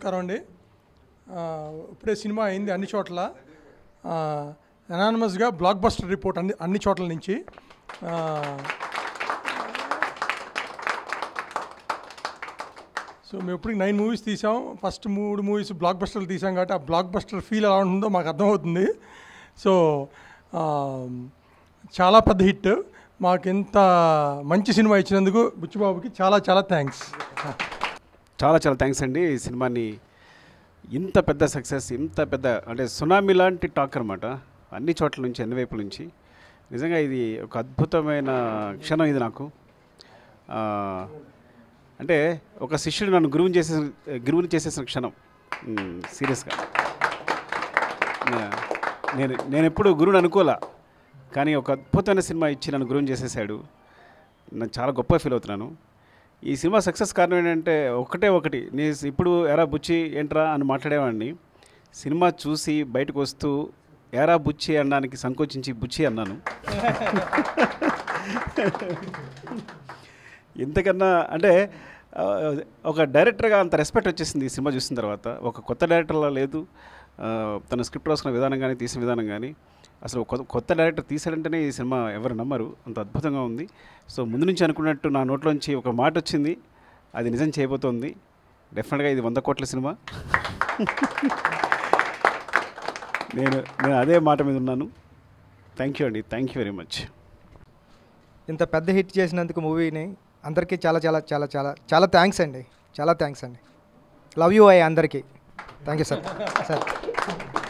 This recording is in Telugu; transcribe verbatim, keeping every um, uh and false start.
నమస్కారం అండి. ఇప్పుడే సినిమా అయింది అన్ని చోట్ల, అనానిమస్గా బ్లాక్ బస్టర్ రిపోర్ట్ అన్ని అన్ని చోట్ల నుంచి. సో మేము ఇప్పుడు నైన్ మూవీస్ తీసాం. ఫస్ట్ మూడు మూవీస్ బ్లాక్ బస్టర్లు తీసాం కాబట్టి ఆ బ్లాక్ బస్టర్ ఫీల్ ఎలా ఉంటుందో మాకు అర్థమవుతుంది. సో చాలా పెద్ద హిట్. మాకు ఇంత మంచి సినిమా ఇచ్చినందుకు బుచ్చిబాబుకి చాలా చాలా థ్యాంక్స్. చాలా చాలా థ్యాంక్స్ అండి. ఈ సినిమాని ఇంత పెద్ద సక్సెస్, ఇంత పెద్ద అంటే సునామీ లాంటి టాక్ అనమాట, అన్ని చోట్ల నుంచి, అన్ని వైపుల నుంచి. నిజంగా ఇది ఒక అద్భుతమైన క్షణం ఇది నాకు. అంటే ఒక శిష్యుడు నన్ను గురువుని చేసే గురువుని చేసేసిన క్షణం. సీరియస్గా నేను నేను ఎప్పుడు గురువుని అనుకోలే, కానీ ఒక అద్భుతమైన సినిమా ఇచ్చి నన్ను గురువుని చేసేసాడు. నేను చాలా గొప్ప ఫీల్ అవుతున్నాను. ఈ సినిమా సక్సెస్ కారణం ఏంటంటే ఒకటే ఒకటి, నేను ఇప్పుడు ఎరా బుచ్చి ఏంట్రా అని మాట్లాడేవాడిని. సినిమా చూసి బయటకు వస్తూ ఎరా బుచ్చి అనడానికి సంకోచించి బుచ్చి అన్నాను. ఇంతకన్నా అంటే ఒక డైరెక్టర్గా అంత రెస్పెక్ట్ వచ్చేసింది ఈ సినిమా చూసిన తర్వాత. ఒక కొత్త డైరెక్టర్లా లేదు, తన స్క్రిప్ట్ రాసుకున్న విధానం కానీ, తీసిన విధానం కానీ, అసలు కొత్త డైరెక్టర్ తీసాడంటేనే ఈ సినిమా ఎవరు నమ్మరు, అంత అద్భుతంగా ఉంది. సో ముందు నుంచి అనుకున్నట్టు నా నోట్లోంచి ఒక మాట వచ్చింది, అది నిజం చేయబోతోంది. డెఫినెట్గా ఇది వంద కోట్ల సినిమా. నేను నేను అదే మాట మీద ఉన్నాను. థ్యాంక్ యూ అండి, థ్యాంక్ యూ వెరీ మచ్. ఇంత పెద్ద హిట్ చేసినందుకు మూవీని అందరికీ చాలా చాలా చాలా చాలా చాలా థ్యాంక్స్ అండి. చాలా థ్యాంక్స్ అండి. లవ్ యూ ఐ అందరికీ. Thank you sir. సార్